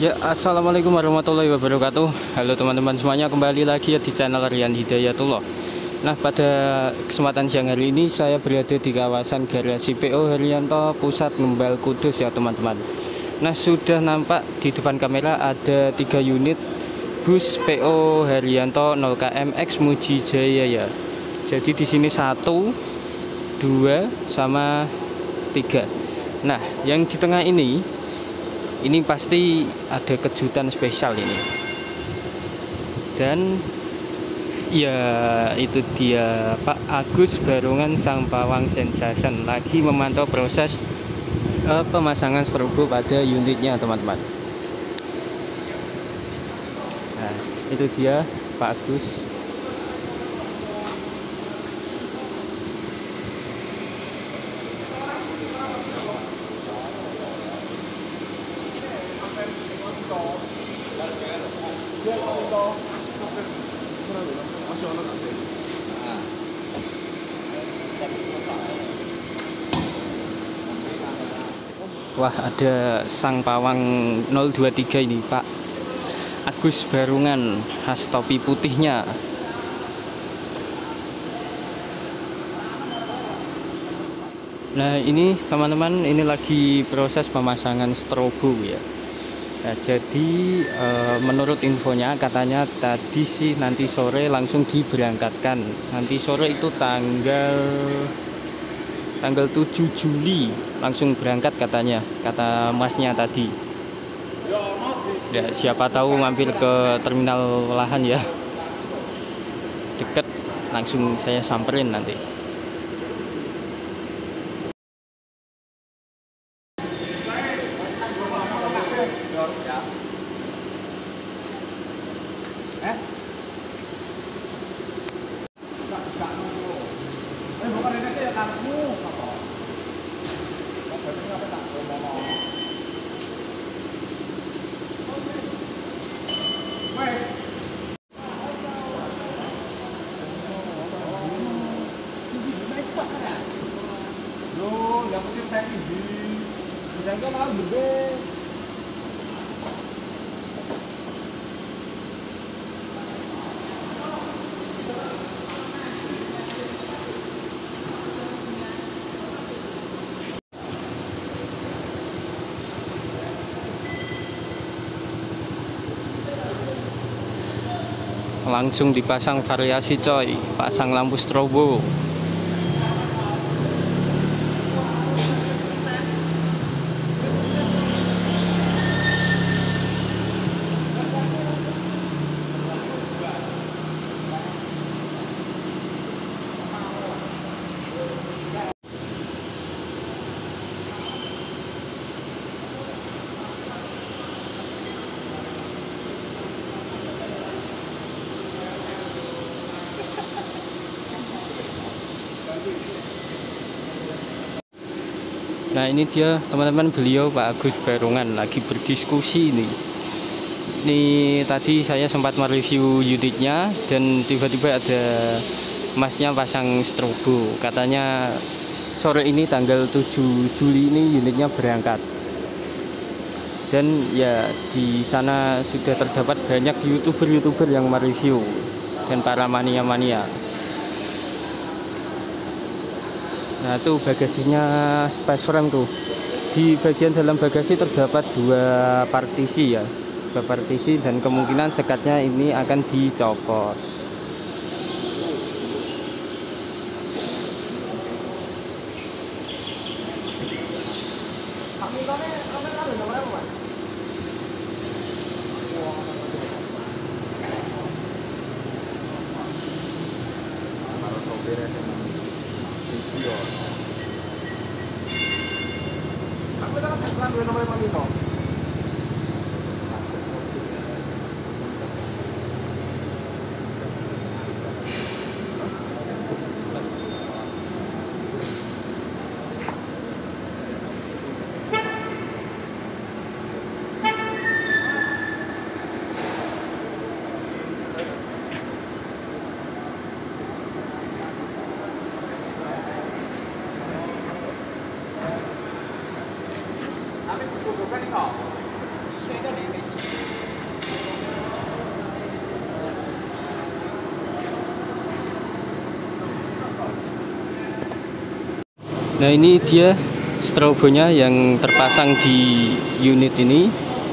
Ya, assalamualaikum warahmatullahi wabarakatuh. Halo teman-teman semuanya, kembali lagi ya di channel Rian Hidayatullah. Nah, pada kesempatan siang hari ini saya berada di kawasan garasi PO Herianto Pusat Ngembal Kudus ya teman-teman. Nah, sudah nampak di depan kamera ada 3 unit bus PO Herianto 0KM X Muji Jaya ya. Jadi di sini 1, 2 sama 3. Nah, yang di tengah ini pasti ada kejutan spesial ini. Dan ya itu dia Pak Agus Barungan Sang Pawang Sensation lagi memantau proses pemasangan strobo pada unitnya teman-teman. Nah, itu dia Pak Agus. Wah, ada Sang Pawang 023 ini Pak Agus Barungan khas topi putihnya. Nah, ini teman-teman, ini lagi proses pemasangan strobo ya. Nah, jadi menurut infonya katanya tadi sih nanti sore langsung diberangkatkan. Nanti sore itu tanggal 7 Juli langsung berangkat katanya, kata masnya tadi. Ya, siapa tahu mampir ke terminal Walahan ya, deket, langsung saya samperin nanti. Yang penting pack izin. Jangan kan gede. Langsung dipasang variasi coy, pasang lampu strobo. Nah, ini dia teman-teman, beliau Pak Agus Barungan lagi berdiskusi ini. Ini tadi saya sempat mereview unitnya dan tiba-tiba ada masnya pasang strobo. Katanya sore ini tanggal 7 Juli ini unitnya berangkat. Dan ya di sana sudah terdapat banyak YouTuber yang mereview dan para mania-mania. Nah, itu bagasinya space frame tuh. Di bagian dalam bagasi terdapat 2 partisi ya. 2 partisi dan kemungkinan sekatnya ini akan dicopot. 水的连没进 Nah, ini dia strobonya yang terpasang di unit ini.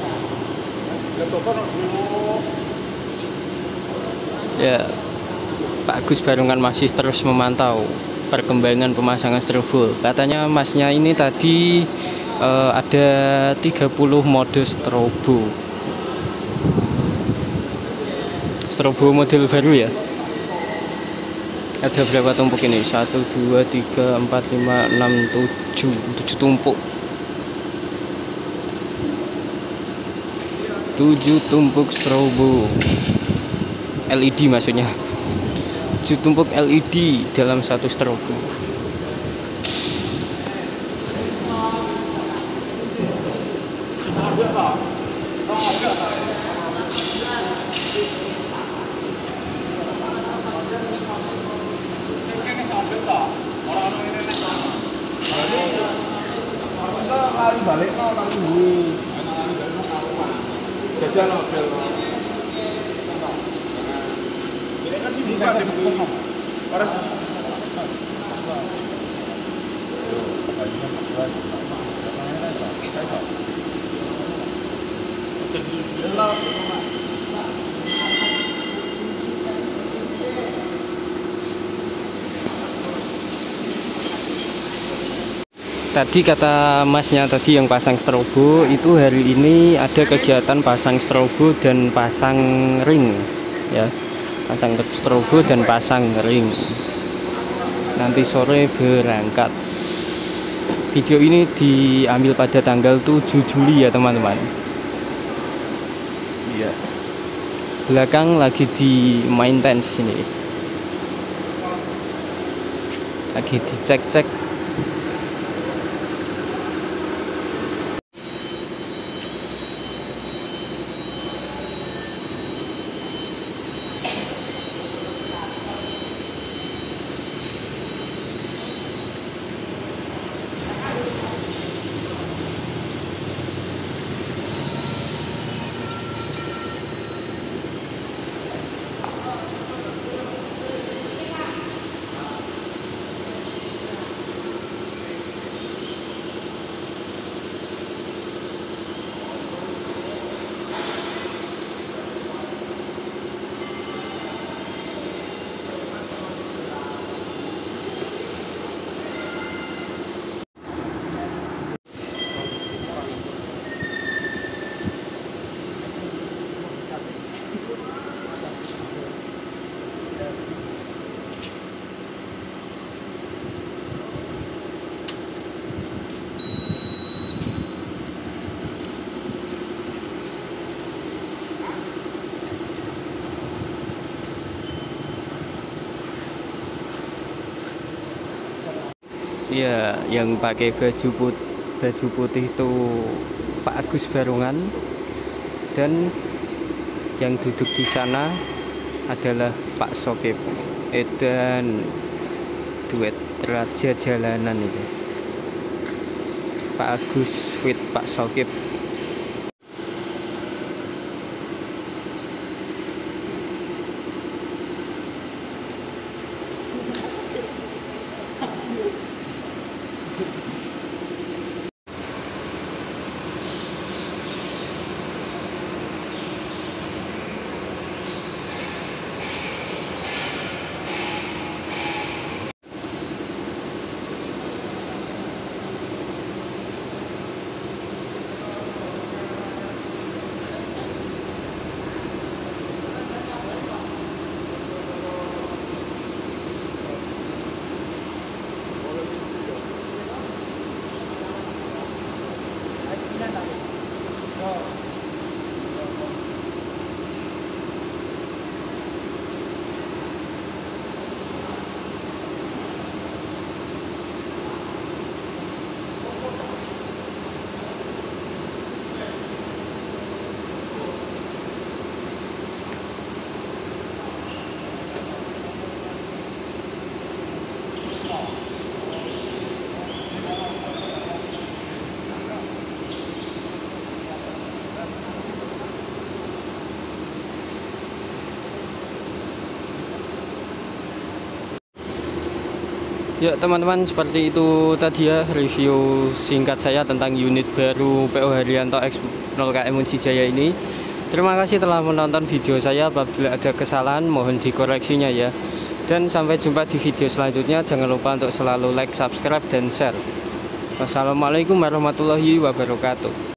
Ya, Pak Agus Barungan masih terus memantau perkembangan pemasangan strobo. Katanya masnya ini tadi ada 30 mode strobo. Strobo model baru ya. Ada berapa tumpuk ini? 1, 2, 3, 4, 5, 6, 7 tumpuk. 7 tumpuk strobo LED maksudnya. 7 tumpuk LED dalam satu strobo. Lari balik no, lari bumi. Jajal no, bel no. Ini kan sih buka di bumi. Orang. Tadi kata masnya tadi yang pasang strobo itu hari ini ada kegiatan pasang strobo dan pasang ring ya, pasang strobo dan pasang ring. Nanti sore berangkat. Video ini diambil pada tanggal 7 Juli ya teman-teman. Iya. Belakang lagi di maintenance ini. Lagi dicek-cek. Ya, yang pakai baju putih itu Pak Agus Barungan, dan yang duduk di sana adalah Pak Sokip. Dan duet raja jalanan itu. Pak Agus with Pak Sokip. Ya teman-teman, seperti itu tadi ya review singkat saya tentang unit baru PO Haryanto X0KM Unci Jaya ini. Terima kasih telah menonton video saya. Apabila ada kesalahan mohon dikoreksinya ya. Dan sampai jumpa di video selanjutnya. Jangan lupa untuk selalu like, subscribe, dan share. Wassalamualaikum warahmatullahi wabarakatuh.